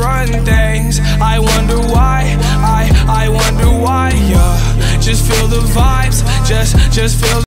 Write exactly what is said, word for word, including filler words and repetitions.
run things. I wonder why, I, I wonder why, yeah. Just feel the vibes, just, just feel